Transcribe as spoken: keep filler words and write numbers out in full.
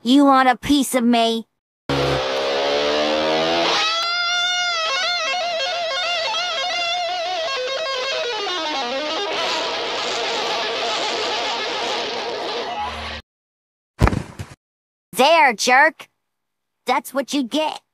You want a piece of me? There, jerk! That's what you get.